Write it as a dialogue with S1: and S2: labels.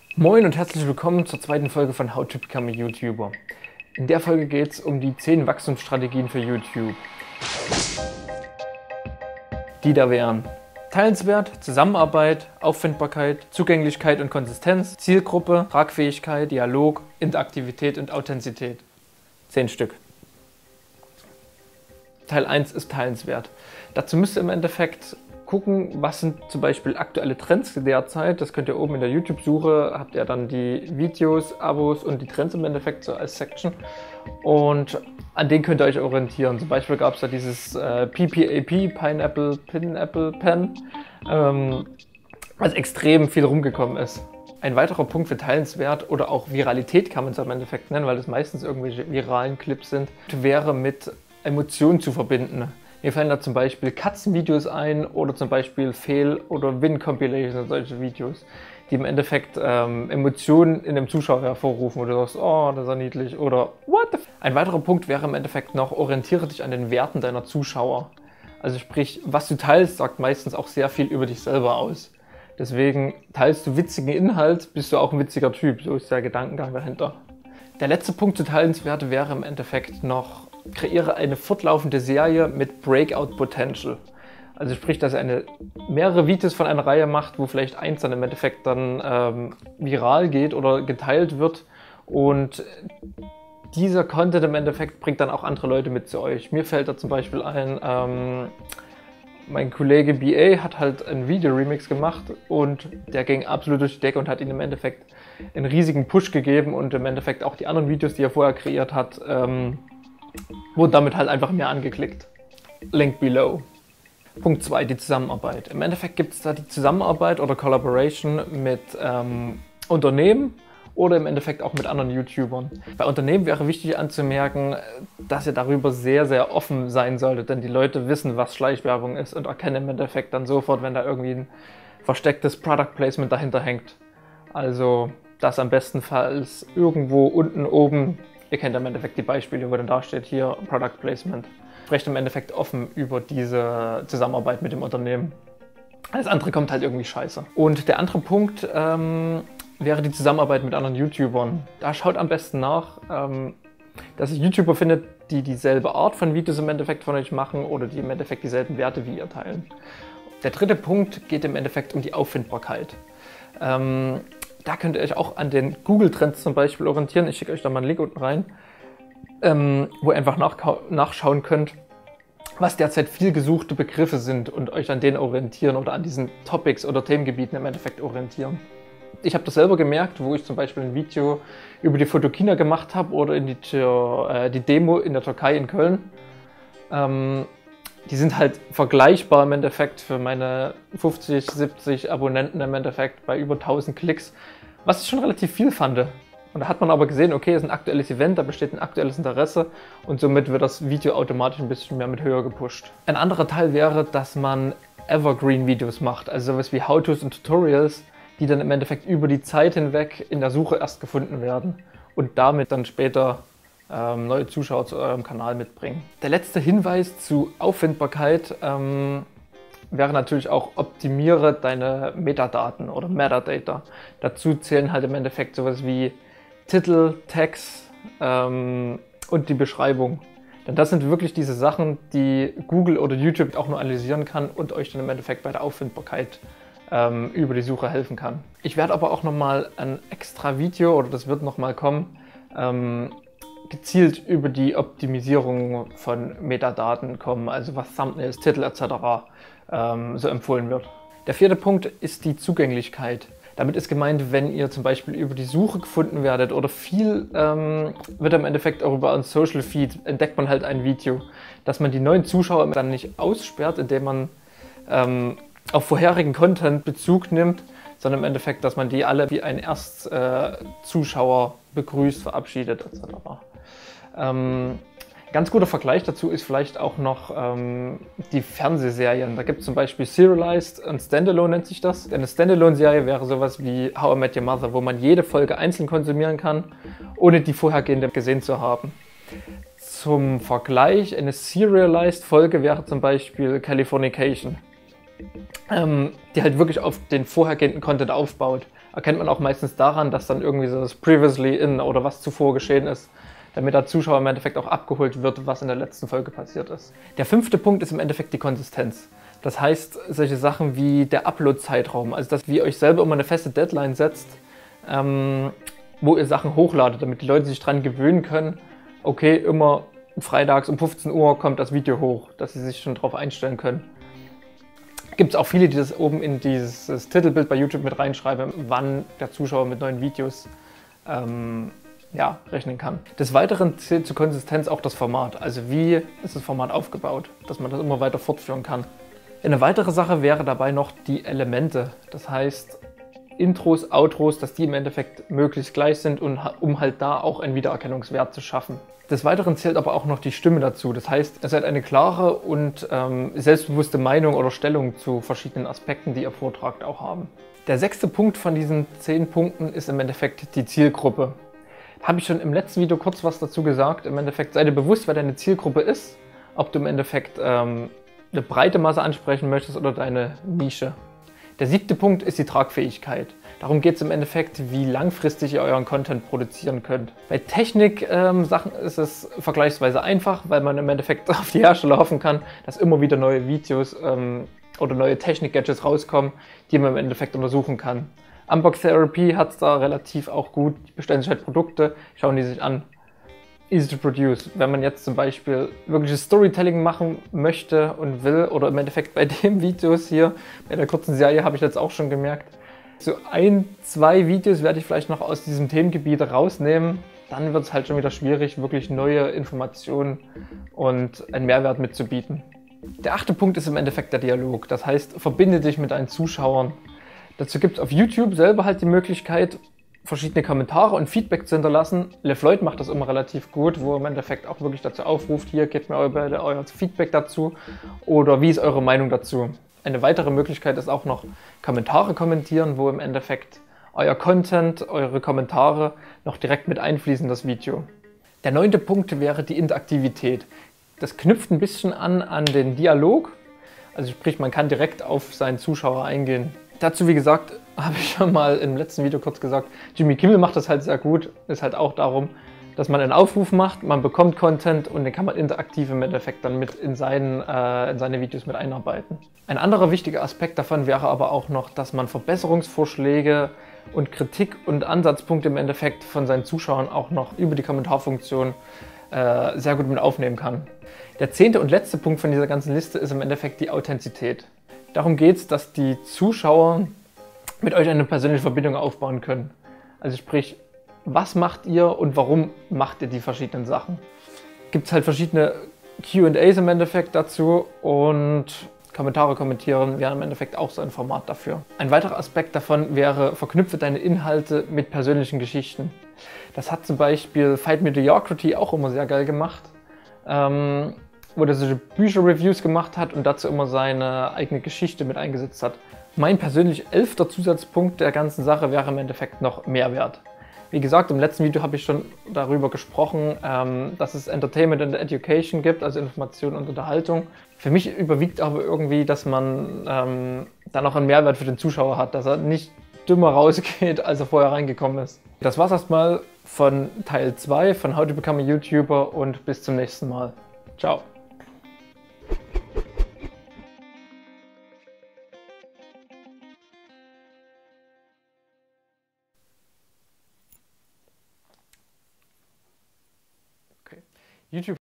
S1: Moin und herzlich willkommen zur zweiten Folge von How to Become a YouTuber. In der Folge geht es um die 10 Wachstumsstrategien für YouTube. Die da wären: Teilenswert, Zusammenarbeit, Auffindbarkeit, Zugänglichkeit und Konsistenz, Zielgruppe, Tragfähigkeit, Dialog, Interaktivität und Authentizität. 10 Stück. Teil 1 ist teilenswert. Dazu müsst ihr im Endeffekt gucken, was sind zum Beispiel aktuelle Trends derzeit. Das könnt ihr oben in der YouTube-Suche, habt ihr dann die Videos, Abos und die Trends im Endeffekt so als Section. Und an denen könnt ihr euch orientieren. Zum Beispiel gab es da dieses PPAP, Pineapple, Pen, was extrem viel rumgekommen ist. Ein weiterer Punkt für teilenswert oder auch Viralität kann man es im Endeffekt nennen, weil es meistens irgendwelche viralen Clips sind, wäre mit Emotionen zu verbinden. Mir fallen da zum Beispiel Katzenvideos ein oder zum Beispiel Fail- oder Win-Compilations, solche Videos, die im Endeffekt Emotionen in dem Zuschauer hervorrufen, wo du sagst, oh, das ist ja niedlich oder what the f. Ein weiterer Punkt wäre im Endeffekt noch, orientiere dich an den Werten deiner Zuschauer. Also sprich, was du teilst, sagt meistens auch sehr viel über dich selber aus. Deswegen teilst du witzigen Inhalt, bist du auch ein witziger Typ, so ist der Gedankengang dahinter. Der letzte Punkt zu teilenswert wäre im Endeffekt noch, kreiere eine fortlaufende Serie mit Breakout Potential. Also sprich, dass ihr mehrere Videos von einer Reihe macht, wo vielleicht eins dann im Endeffekt dann viral geht oder geteilt wird. Und dieser Content im Endeffekt bringt dann auch andere Leute mit zu euch. Mir fällt da zum Beispiel ein, mein Kollege BA hat halt einen Video-Remix gemacht und der ging absolut durch die Decke und hat ihm im Endeffekt einen riesigen Push gegeben und im Endeffekt auch die anderen Videos, die er vorher kreiert hat, wurden damit halt einfach mehr angeklickt. Link below. Punkt 2, die Zusammenarbeit. Im Endeffekt gibt es da die Zusammenarbeit oder Collaboration mit Unternehmen oder im Endeffekt auch mit anderen YouTubern. Bei Unternehmen wäre wichtig anzumerken, dass ihr darüber sehr, sehr offen sein solltet, denn die Leute wissen, was Schleichwerbung ist und erkennen im Endeffekt dann sofort, wenn da irgendwie ein verstecktes Product Placement dahinter hängt. Also das am bestenfalls irgendwo unten oben. Ihr kennt im Endeffekt die Beispiele, wo dann da steht, hier Product Placement. Sprecht im Endeffekt offen über diese Zusammenarbeit mit dem Unternehmen. Alles andere kommt halt irgendwie scheiße. Und der andere Punkt wäre die Zusammenarbeit mit anderen YouTubern. Da schaut am besten nach, dass ihr YouTuber findet, die dieselbe Art von Videos im Endeffekt von euch machen oder die im Endeffekt dieselben Werte wie ihr teilen. Der dritte Punkt geht im Endeffekt um die Auffindbarkeit. Da könnt ihr euch auch an den Google-Trends zum Beispiel orientieren. Ich schicke euch da mal einen Link unten rein, wo ihr einfach nachschauen könnt, was derzeit viel gesuchte Begriffe sind und euch an denen orientieren oder an diesen Topics oder Themengebieten im Endeffekt orientieren. Ich habe das selber gemerkt, wo ich zum Beispiel ein Video über die Photokina gemacht habe oder in die Demo in der Türkei in Köln. Die sind halt vergleichbar im Endeffekt für meine 50, 70 Abonnenten im Endeffekt bei über 1000 Klicks, was ich schon relativ viel fand. Und da hat man aber gesehen, okay, es ist ein aktuelles Event, da besteht ein aktuelles Interesse und somit wird das Video automatisch ein bisschen mehr mit höher gepusht. Ein anderer Teil wäre, dass man Evergreen-Videos macht, also sowas wie How-Tos und Tutorials, die dann im Endeffekt über die Zeit hinweg in der Suche erst gefunden werden und damit dann später neue Zuschauer zu eurem Kanal mitbringen. Der letzte Hinweis zu Auffindbarkeit wäre natürlich auch, optimiere deine Metadaten oder Metadata. Dazu zählen halt im Endeffekt sowas wie Titel, Tags und die Beschreibung. Denn das sind wirklich diese Sachen, die Google oder YouTube auch nur analysieren kann und euch dann im Endeffekt bei der Auffindbarkeit über die Suche helfen kann. Ich werde aber auch nochmal ein extra Video, oder das wird nochmal kommen, gezielt über die Optimisierung von Metadaten kommen, also was Thumbnails, Titel etc. So empfohlen wird. Der vierte Punkt ist die Zugänglichkeit. Damit ist gemeint, wenn ihr zum Beispiel über die Suche gefunden werdet oder viel wird im Endeffekt auch über einen Social Feed, entdeckt man halt ein Video, dass man die neuen Zuschauer dann nicht aussperrt, indem man auf vorherigen Content Bezug nimmt, sondern im Endeffekt, dass man die alle wie ein Erstzuschauer begrüßt, verabschiedet etc. Ganz guter Vergleich dazu ist vielleicht auch noch die Fernsehserien. Da gibt es zum Beispiel Serialized und Standalone nennt sich das. Eine Standalone-Serie wäre sowas wie How I Met Your Mother, wo man jede Folge einzeln konsumieren kann, ohne die vorhergehende gesehen zu haben. Zum Vergleich, eine Serialized-Folge wäre zum Beispiel Californication, die halt wirklich auf den vorhergehenden Content aufbaut. erkennt man auch meistens daran, dass dann irgendwie so das Previously in oder was zuvor geschehen ist, damit der Zuschauer im Endeffekt auch abgeholt wird, was in der letzten Folge passiert ist. Der 5. Punkt ist im Endeffekt die Konsistenz. Das heißt, solche Sachen wie der Upload-Zeitraum, also dass ihr euch selber immer eine feste Deadline setzt, wo ihr Sachen hochladet, damit die Leute sich daran gewöhnen können, okay, immer freitags um 15 Uhr kommt das Video hoch, dass sie sich schon darauf einstellen können. Gibt es auch viele, die das oben in dieses Titelbild bei YouTube mit reinschreiben, wann der Zuschauer mit neuen Videos rechnen kann. Des Weiteren zählt zur Konsistenz auch das Format, also wie ist das Format aufgebaut, dass man das immer weiter fortführen kann. Eine weitere Sache wäre dabei noch die Elemente, das heißt Intros, Outros, dass die im Endeffekt möglichst gleich sind, und um halt da auch einen Wiedererkennungswert zu schaffen. Des Weiteren zählt aber auch noch die Stimme dazu, das heißt, ihr seid eine klare und selbstbewusste Meinung oder Stellung zu verschiedenen Aspekten, die ihr vortragt, auch haben. Der 6. Punkt von diesen 10 Punkten ist im Endeffekt die Zielgruppe. Habe ich schon im letzten Video kurz was dazu gesagt. Im Endeffekt sei dir bewusst, wer deine Zielgruppe ist, ob du im Endeffekt eine breite Masse ansprechen möchtest oder deine Nische. Der 7. Punkt ist die Tragfähigkeit. Darum geht es im Endeffekt, wie langfristig ihr euren Content produzieren könnt. Bei Technik-Sachen ist es vergleichsweise einfach, weil man im Endeffekt auf die Hersteller hoffen kann, dass immer wieder neue Videos oder neue Technik-Gadgets rauskommen, die man im Endeffekt untersuchen kann. Unbox Therapy hat es da relativ auch gut. Die bestellen sich halt Produkte, schauen die sich an. Easy to produce. Wenn man jetzt zum Beispiel wirkliches Storytelling machen möchte und will, oder im Endeffekt bei den Videos hier, bei der kurzen Serie habe ich jetzt auch schon gemerkt, so 1, 2 Videos werde ich vielleicht noch aus diesem Themengebiet rausnehmen. Dann wird es halt schon wieder schwierig, wirklich neue Informationen und einen Mehrwert mitzubieten. Der 8. Punkt ist im Endeffekt der Dialog. Das heißt, verbinde dich mit deinen Zuschauern. Dazu gibt es auf YouTube selber halt die Möglichkeit, verschiedene Kommentare und Feedback zu hinterlassen. LeFloid macht das immer relativ gut, wo er im Endeffekt auch wirklich dazu aufruft, hier, gebt mir euer Feedback dazu oder wie ist eure Meinung dazu. Eine weitere Möglichkeit ist auch noch Kommentare kommentieren, wo im Endeffekt euer Content, eure Kommentare noch direkt mit einfließen in das Video. Der 9. Punkt wäre die Interaktivität. Das knüpft ein bisschen an den Dialog, also sprich, man kann direkt auf seinen Zuschauer eingehen. Dazu, wie gesagt, habe ich schon mal im letzten Video kurz gesagt, Jimmy Kimmel macht das halt sehr gut. Ist halt auch darum, dass man einen Aufruf macht, man bekommt Content und den kann man interaktiv im Endeffekt dann mit in seine Videos mit einarbeiten. Ein anderer wichtiger Aspekt davon wäre aber auch noch, dass man Verbesserungsvorschläge und Kritik und Ansatzpunkte im Endeffekt von seinen Zuschauern auch noch über die Kommentarfunktion sehr gut mit aufnehmen kann. Der 10. und letzte Punkt von dieser ganzen Liste ist im Endeffekt die Authentizität. Darum geht es, dass die Zuschauer mit euch eine persönliche Verbindung aufbauen können. Also sprich, was macht ihr und warum macht ihr die verschiedenen Sachen? Gibt es halt verschiedene Q&As im Endeffekt dazu, und Kommentare kommentieren wäre im Endeffekt auch so ein Format dafür. Ein weiterer Aspekt davon wäre, verknüpfe deine Inhalte mit persönlichen Geschichten. Das hat zum Beispiel Fight Mediocrity auch immer sehr geil gemacht. Wo der solche Bücher-Reviews gemacht hat und dazu immer seine eigene Geschichte mit eingesetzt hat. Mein persönlich 11. Zusatzpunkt der ganzen Sache wäre im Endeffekt noch Mehrwert. Wie gesagt, im letzten Video habe ich schon darüber gesprochen, dass es Entertainment and Education gibt, also Information und Unterhaltung. Für mich überwiegt aber irgendwie, dass man dann auch einen Mehrwert für den Zuschauer hat, dass er nicht dümmer rausgeht, als er vorher reingekommen ist. Das war's erstmal von Teil 2 von How to Become a YouTuber und bis zum nächsten Mal. Ciao. Okay. YouTube